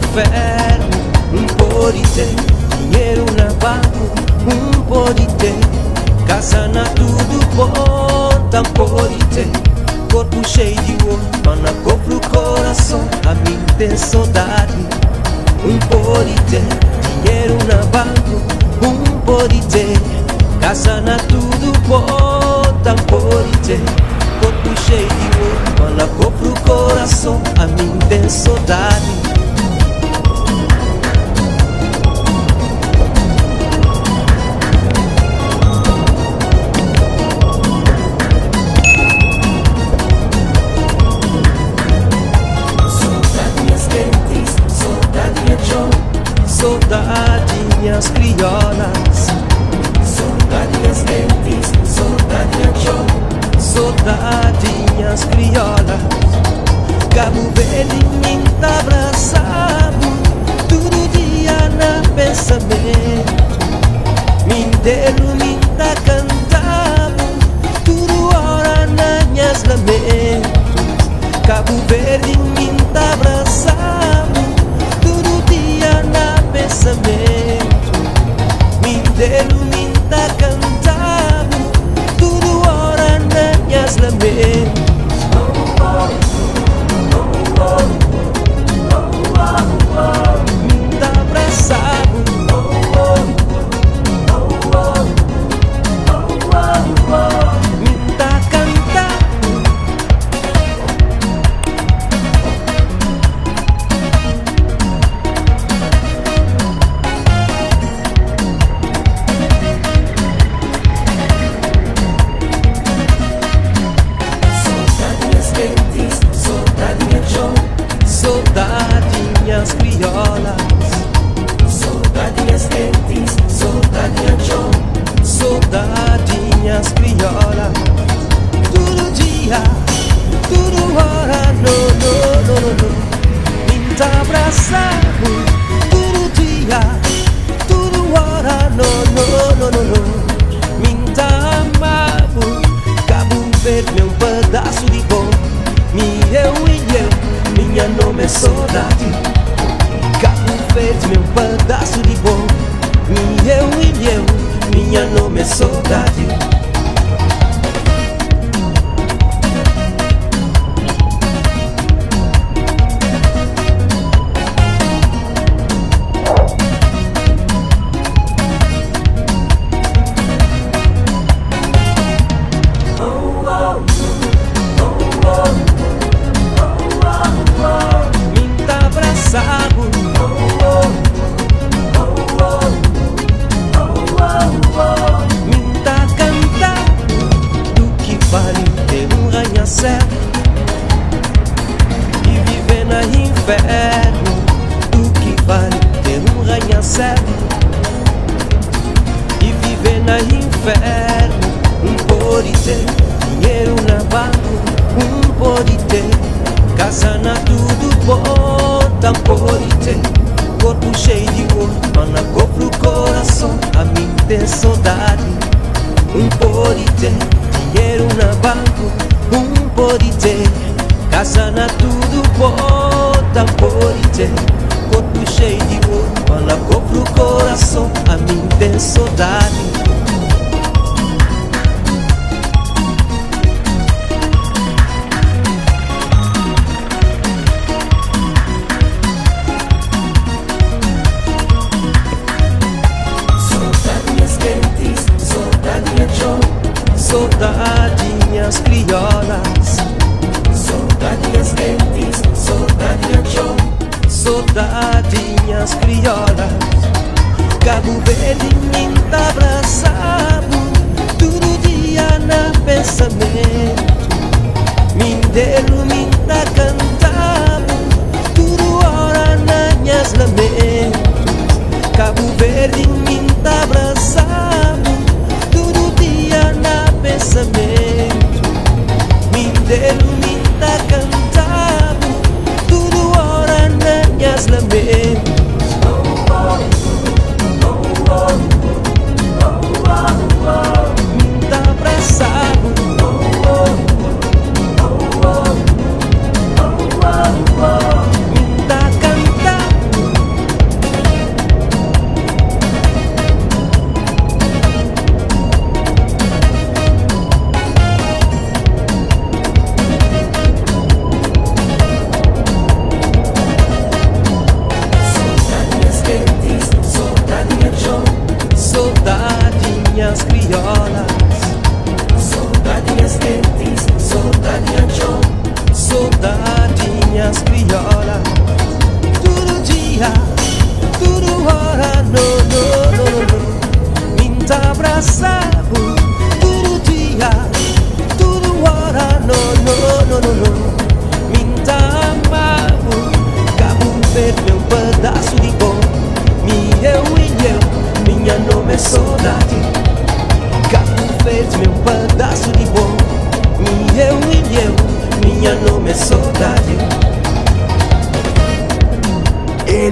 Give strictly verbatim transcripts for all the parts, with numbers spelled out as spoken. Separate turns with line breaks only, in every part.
inferno, um po' di te, dinheiro na banco, um po' di te, casa na tudo bom, um po' di te, corpo cheio de ouro, mas na compra o coração, a mim tem saudade, um po' di te, dinheiro na banco, um po' di te, casa na tudo bom, um po' di te, corpo cheio de ouro, mas na compra o coração, a mim tem saudade. Saudadinhas criolas,
saudadinhas quentes, saudadinhas jovens,
saudadinhas criolas. Cabo Verde me abraçado, todo dia na pensamento. Me delo me tá cantado, tudo hora na minhas lamentos. Cabo Verde me abraçado, todo dia na pensamento, me delo me tá cantado, tudo hora na minhas lamentos. Me tá abraçado, me tá cantado. Saudadinhas criolas,
saudadinhas quentes, saudadinhas jovens,
saudadinhas criolas. Todo dia, tudo hora, no, no, no, no, no. Me tá abraçado, todo dia, tudo hora, no, no, no, no, no. Me tá amado, Cabo Verde é um pedaço de bom. Me eu e eu, minha nome é saudade. Cabo Verde, meu pedaço de bom. Me eu e eu, minha nome é saudade. Me tá cantando do que vale ter um arranha-céu e viver na inferno. Do que vale ter um arranha-céu e viver na inferno. Um po' di te, dinheiro na banco, um po' di te, casa na tudo bom, um po' di te, corpo cheio de ouro, mas na compra o coração, a mim tem saudade. Um po' di te, dinheiro na banco, um po' di te, casa na tudo bom, um po' di te, corpo cheio de ouro, mas na compra o coração, a mim tem saudade. Saudadinhas criolas,
saudadinhas quentes, saudadinhas jovens,
saudadinhas criolas. Cabo Verde me abraçado, todo dia na pensamento. Me delo me tá cantado, tudo hora na minhas lamentos. Cabo Verde me abraçado, todo dia na pensamento. Me delo me tá cantado, tudo hora na minhas lamentos. Me tá abraçado, me tá cantado.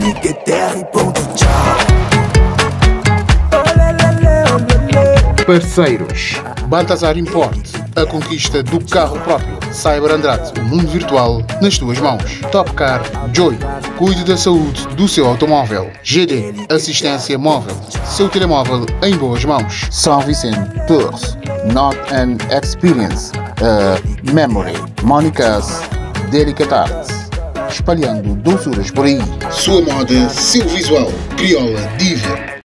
Fique terra e ponto tchau.
Parceiros: Baltazar Import, a conquista do carro próprio. Cyber Andrade, o mundo virtual nas tuas mãos. Topcar Joy, cuide da saúde do seu automóvel. G D, assistência móvel, seu telemóvel em boas mãos. São Vicente Tours, not an experience, a memory. Monica's Delicate Arts, espalhando doçuras por aí. Sua moda, seu visual, crioula diva.